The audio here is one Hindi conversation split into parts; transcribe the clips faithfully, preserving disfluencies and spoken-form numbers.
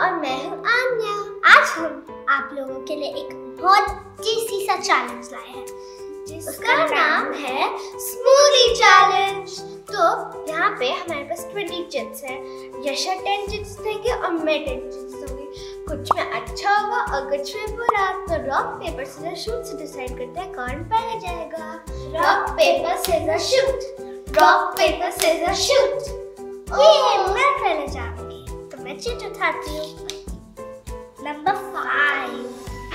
और मैं हूँ आन्या। आज हम आप लोगों के लिए एक बहुत टेस्टी सा चैलेंज लाए हैं जिसका नाम है स्मूदी चैलेंज। तो यहाँ पे हमारे पास बीस चिप्स है, यशा दस चिप्स देंगे और मैं दस चिप्स दूंगी। कुछ में अच्छा होगा और कुछ में बुरा। तो रॉक पेपर सीजर शूट से डिसाइड करते हैं कौन पहले जाएगा। Rock paper scissor shoot, rock paper scissor shoot. ये मैं पहले जाऊंगी तो मैं चिट उठाती हूँ। Number five.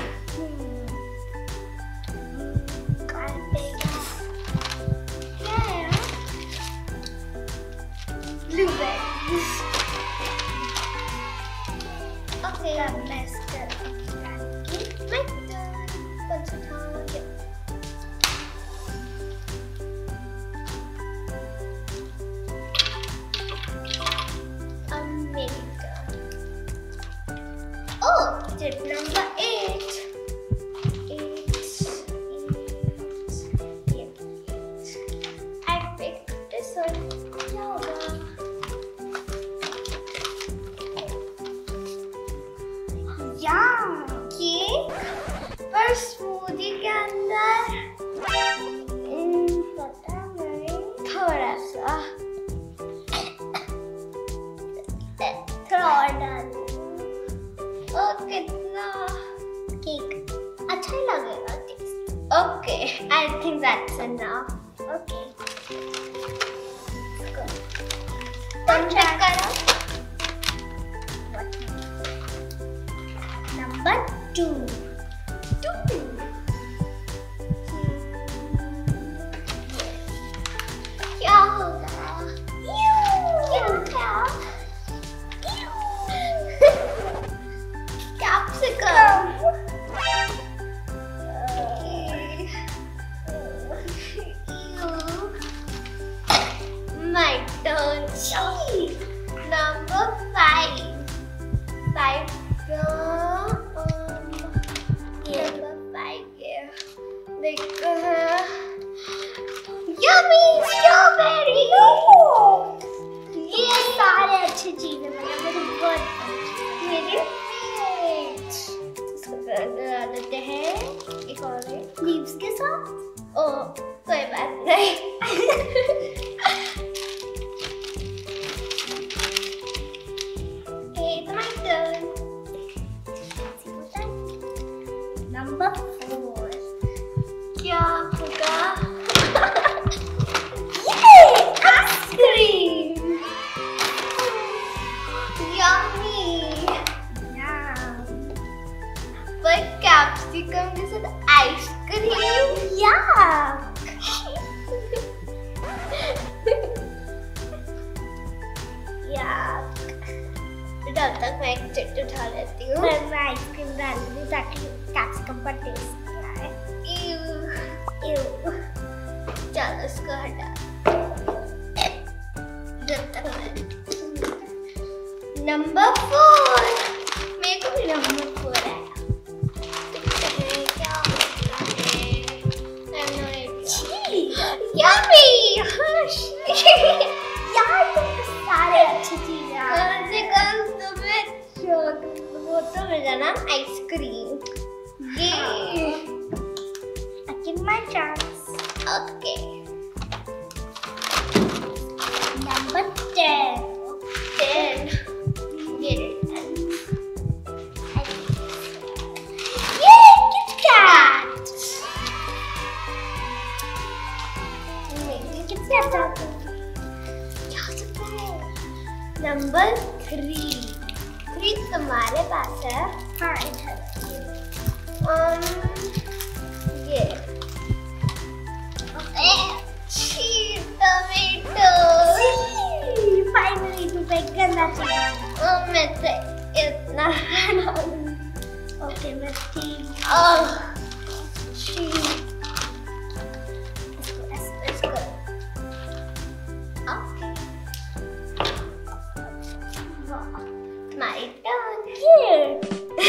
क्या है? Blueberries. Okay, अब मैं इसका डालूंगी। मैं कौन सा उठाऊंगी? अब मेरी turn. Oh, tip number eight. Eight. Eight. Eight. I picked this one. क्या होगा? केक पर स्मूदी के अंदर पता नहीं, थोड़ा सा थोड़ा और डालूं। और कितना केक अच्छा ही लगेगा taste. Okay, I think that's enough. Okay, तुम चेक करो। Number two. Two. क्या होगा? क्या क्या? Capsicum. My turn. Number five. Five. देखते हैं। Yummy strawberry. ये सारे अच्छी चीजें मतलब मुझे बहुत मेरे इसको डाल देते हैं एक और लीव्स के साथ। ओ कोई बात नहीं। Okay, my turn. Number four. क्या होगा? ये आइसक्रीम। यम्मी। पर कैप्सिकम के साथ आइसक्रीम। याक। याक। तब तक मैं एक चिट उठा लेती हूँ। मैं आइसक्रीम डाल दूँ ताकि कैप्सिकम का टेस्ट आए। चलो इसको हटा। Number four. मेरे को भी नंबर फोर है। क्या होता है? यम्मी। यार तुम सारे अच्छी चीजें कम से कम तुम्हें वो तो मिल जाना आइसक्रीम। ये give my chance. Okay. Number ten. Ten. Get it. Yay, Kit Kat. Maybe Kit Kat आता है। क्या हो सकता है? Number three. Three तुम्हारे पास है? हाँ इधर। Um. ये टमाटो। फाइनली तू पैक करना चाहिए। ओ मैं तो इतना ओके मैं ठीक। ओह शी। इसको इसको okay. My turn here.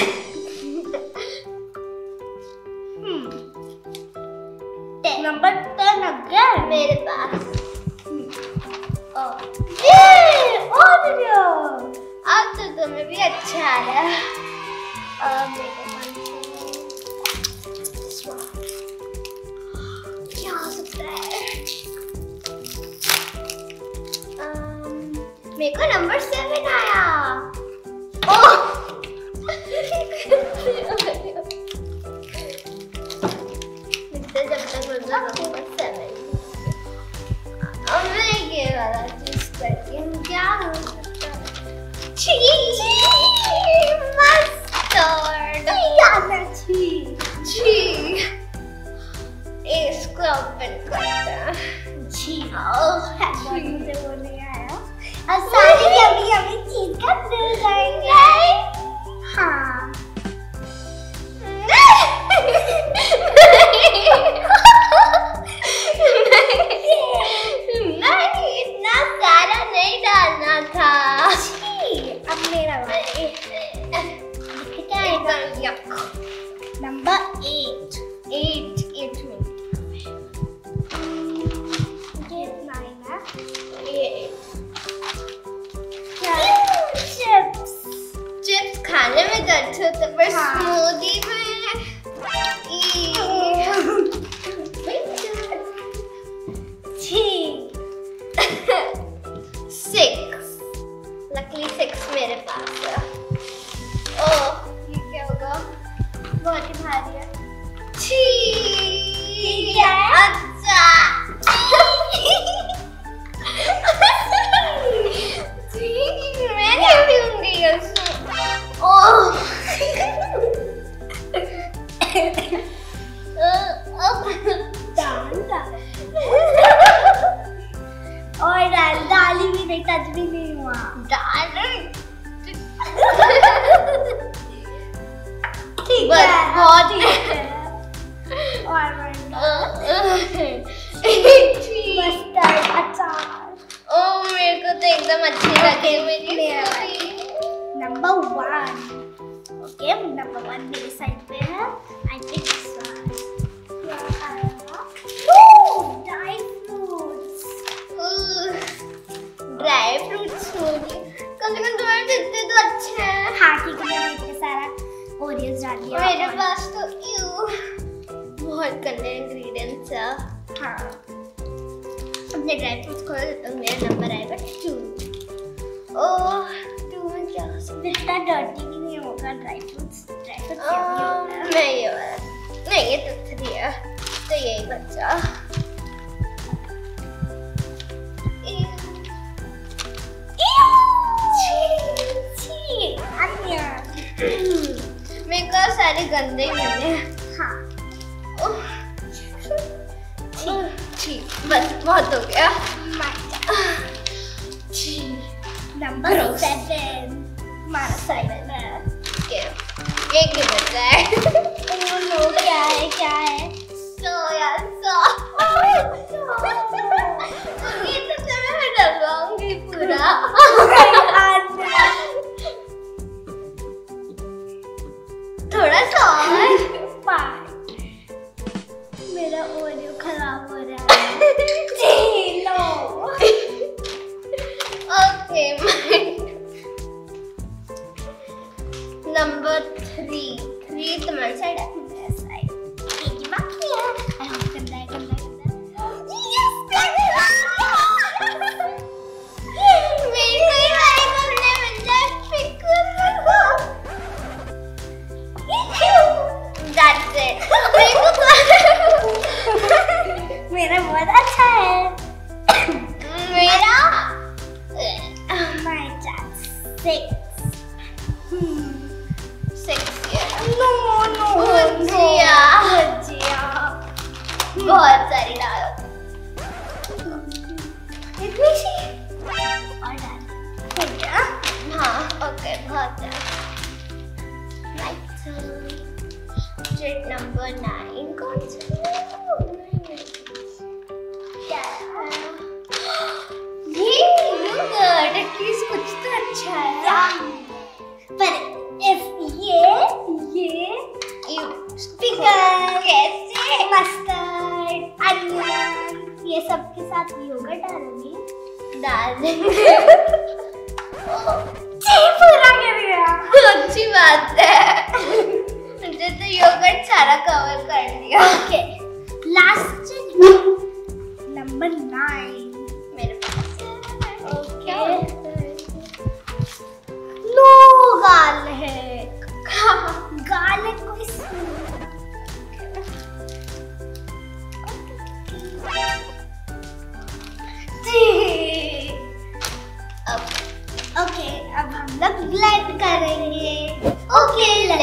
Number ten again मेरे पास। ये और अब तो तुम्हें भी भी अच्छा आ रहा है। अब मेरे को क्या हो सकता है? um, मेरे को नंबर सेवन आया। ओह जब तक नंबर सेवन अब मैं ये वाला चूज करती हूँ। क्या हो सकता है? चीज मस्टर्ड याना छी छी इसको ओपन करते हैं। जी मुझे वो नहीं आया। अब सारी यम्मी यम्मी चीज का दिल जाएंगे। हाँ नहीं इतना सारा नहीं डालना था। अब मेरा क्या है? नंबर एट एट एट में चिप्स चिप्स खाने में तो अच्छे होते पर स्मूदी में सिक्स लकीली सिक्स मेरे पास है। ओह ये क्या होगा? बहुत ही भारी है। छी क्या है? अच्छा मैं नहीं पीऊंगी इसको। ओह दाल और दाल दाल ही नहीं टच भी नहीं हुआ। दाल ठीक है बहुत ही और मस्टर्ड अचार। ओह मेरे को तो एकदम अच्छी लगी मेरी। Number one okay number one मेरे साइड पे है। I pick this one. Dry fruits dry fruits होगी कम से कम तुम्हारे दिखते तो अच्छे हैं। हाँ ठीक है मैंने इतने सारा ओरियोस डाल दिया। मेरे पास तो यू बहुत गंदे इंग्रेडिएंट्स है। हाँ अपने ड्राई फ्रूट्स खोल देता हूँ। मेरा नंबर आएगा टू। ओह टू में क्या हो सकता है? इतना डर्टी भी नहीं होगा ड्राई फ्रूट्स। ड्राई फ्रूट्स नहीं ये वाला नहीं ये तो थ्री है तो यही बच्चा। मेरे को सारे गंदे ही बने। हाँ ठीक बस बहुत हो गया। नंबर सेवन हमारा सेवन है। एक ही बचा है। ओह नो क्या है क्या है? Soya sauce. ये तो मैं डलवाऊंगी पूरा। थोड़ा सा और मेरा ओरियो खराब हो रहा है। जी लो ओके नंबर थ्री थ्री तुम्हारी साइड है मेरा साइड। एक ही बाकी है। आई होप गंदा है गंदा गंदा। यस मेरी कोई बात करने मिल जाए फिक्र That's it. मेरा बहुत अच्छा है। मेरा my chance six. Six no no भुजिया भुजिया बहुत सारी डालो। इतनी सी और डाल हो गया। हाँ ओके बहुत है। स्ट्रीट नंबर नाइन कौन सा क्या ये लुक एटलीस्ट कुछ तो अच्छा है। पर इफ ये ये पिकल कैसे मस्टर्ड अनियन ये सब के साथ योगर्ट डालोगी डाल देंगे। जी पूरा कर गया।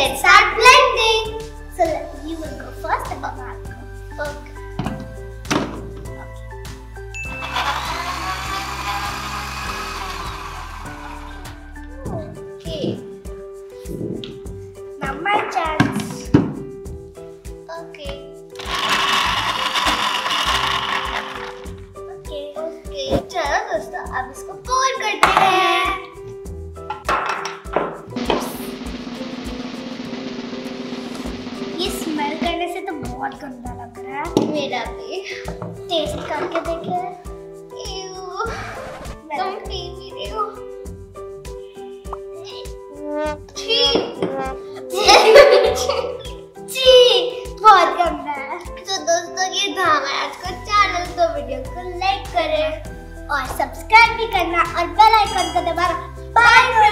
let's start blending. So you will go first and then I'll go. Okay. Okay. Now my chance. Okay. Okay. Okay. चलो दोस्तों अब इसको pour करते हैं. ये स्मेल करने से तो बहुत गंदा लग रहा है. मेरा भी. टेस्ट करके देखे. Ew. तुम पी भी रही हो. छी. छी. बहुत गंदा है. तो दोस्तों ये था हमारा आज का चैनल. तो वीडियो को लाइक करें और सब्सक्राइब भी करना और बेल आइकन को दबाना. बाय.